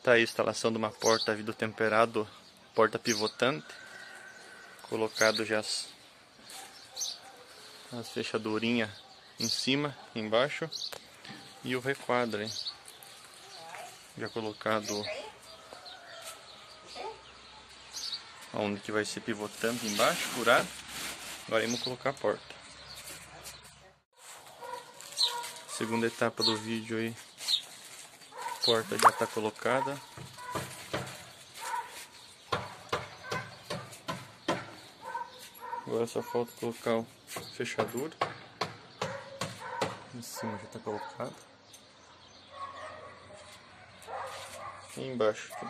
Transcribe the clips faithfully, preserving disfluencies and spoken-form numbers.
Tá aí a instalação de uma porta vidro temperado, porta pivotante. Colocado já as, as fechadurinhas em cima, embaixo. E o requadro aí. Já colocado onde que vai ser pivotante embaixo, furado. Agora vamos colocar a porta. Segunda etapa do vídeo aí. A porta já está colocada. Agora só falta colocar o fechadura. Em cima já está colocado. E embaixo aqui.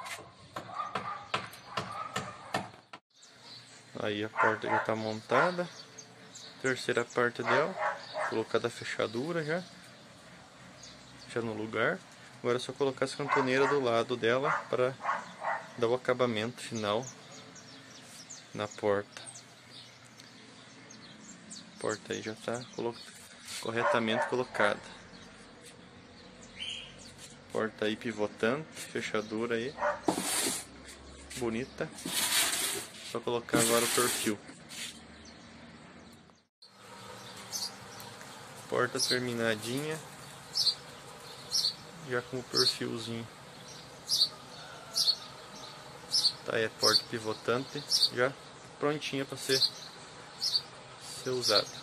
Aí a porta já está montada. Terceira parte dela. Colocada a fechadura já. Já no lugar. Agora é só colocar as cantoneiras do lado dela para dar o acabamento final na porta. A porta aí já está colo corretamente colocada. Porta aí pivotante, fechadura aí. Bonita. Só colocar agora o perfil. Porta terminadinha. Já com o perfilzinho. Tá aí a porta pivotante já prontinha para ser, ser usada.